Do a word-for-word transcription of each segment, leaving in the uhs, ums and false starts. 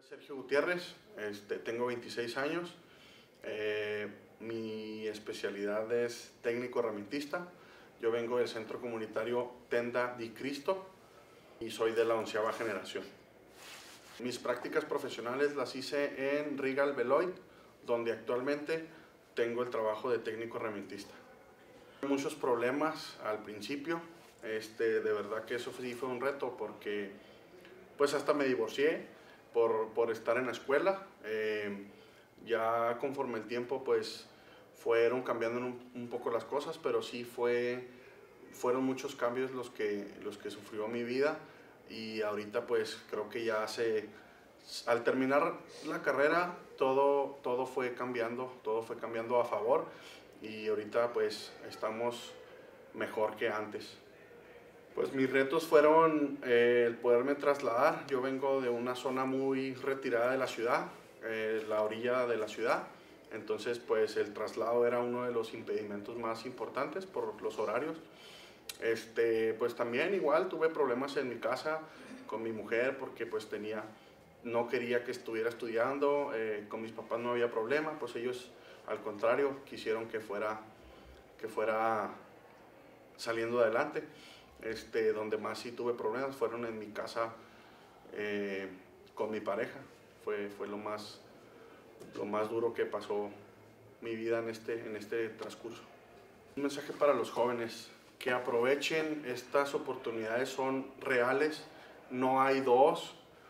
Sergio Gutiérrez, este, tengo veintiséis años, eh, mi especialidad es técnico herramientista. Yo vengo del centro comunitario Tenda di Cristo y soy de la onceava generación. Mis prácticas profesionales las hice en Regal Beloit, donde actualmente tengo el trabajo de técnico herramientista. Muchos problemas al principio, este, de verdad que eso sí fue un reto porque pues hasta me divorcié por, por estar en la escuela. Eh, ya conforme el tiempo pues fueron cambiando un, un poco las cosas, pero sí fue, fueron muchos cambios los que, los que sufrió mi vida y ahorita pues creo que ya se, al terminar la carrera todo, todo fue cambiando, todo fue cambiando a favor y ahorita pues estamos mejor que antes. Pues mis retos fueron eh, el poderme trasladar. Yo vengo de una zona muy retirada de la ciudad, eh, la orilla de la ciudad. Entonces, pues el traslado era uno de los impedimentos más importantes por los horarios. Este, pues también igual tuve problemas en mi casa con mi mujer porque pues tenía, no quería que estuviera estudiando. Eh, con mis papás no había problema, pues ellos al contrario quisieron que fuera, que fuera saliendo adelante. Este, donde más sí tuve problemas fueron en mi casa eh, con mi pareja. Fue, fue lo, más, lo más duro que pasó mi vida en este, en este transcurso. Un mensaje para los jóvenes, que aprovechen estas oportunidades, son reales, no hay dos.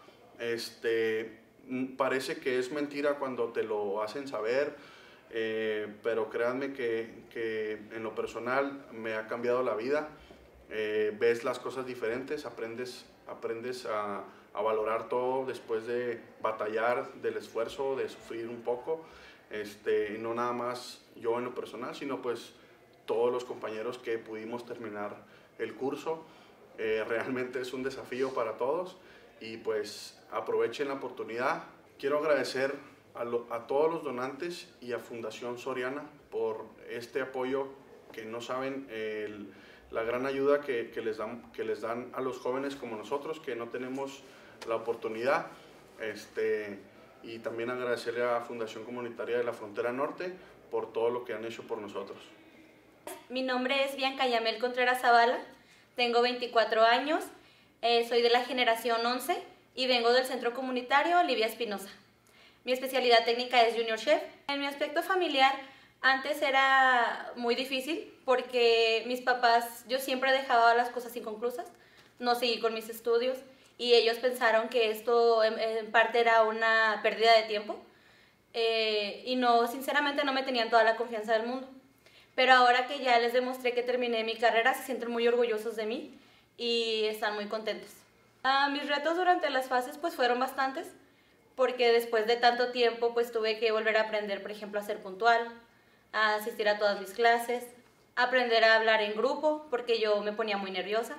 Este, parece que es mentira cuando te lo hacen saber, eh, pero créanme que, que en lo personal me ha cambiado la vida. Eh, ves las cosas diferentes, aprendes, aprendes a, a valorar todo después de batallar, del esfuerzo, de sufrir un poco, este, no nada más yo en lo personal, sino pues todos los compañeros que pudimos terminar el curso. Eh, realmente es un desafío para todos y pues aprovechen la oportunidad. Quiero agradecer a, lo, a todos los donantes y a Fundación Soriana por este apoyo que no saben el la gran ayuda que, que, les dan, que les dan a los jóvenes como nosotros, que no tenemos la oportunidad. Este, y también agradecerle a Fundación Comunitaria de la Frontera Norte por todo lo que han hecho por nosotros. Mi nombre es Bianca Yamel Contreras Zavala, tengo veinticuatro años, eh, soy de la generación once y vengo del centro comunitario Olivia Espinosa. Mi especialidad técnica es Junior Chef. En mi aspecto familiar, antes era muy difícil porque mis papás, yo siempre dejaba las cosas inconclusas, no seguí con mis estudios y ellos pensaron que esto en, en parte era una pérdida de tiempo eh, y no, sinceramente no me tenían toda la confianza del mundo. Pero ahora que ya les demostré que terminé mi carrera, se sienten muy orgullosos de mí y están muy contentos. Ah, mis retos durante las fases pues fueron bastantes porque después de tanto tiempo pues tuve que volver a aprender, por ejemplo, a ser puntual, a asistir a todas mis clases, aprender a hablar en grupo, porque yo me ponía muy nerviosa.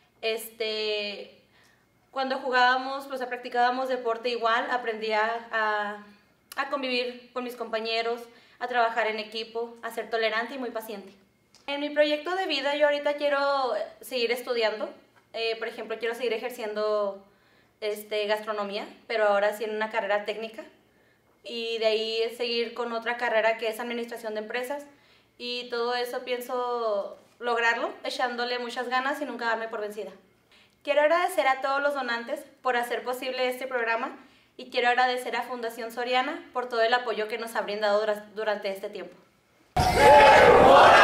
Este, cuando jugábamos, pues practicábamos deporte igual, aprendía a, a convivir con mis compañeros, a trabajar en equipo, a ser tolerante y muy paciente. En mi proyecto de vida yo ahorita quiero seguir estudiando, eh, por ejemplo, quiero seguir ejerciendo este, gastronomía, pero ahora sí en una carrera técnica. Y de ahí seguir con otra carrera que es administración de empresas y todo eso pienso lograrlo echándole muchas ganas y nunca darme por vencida. Quiero agradecer a todos los donantes por hacer posible este programa y quiero agradecer a Fundación Soriana por todo el apoyo que nos ha brindado durante este tiempo.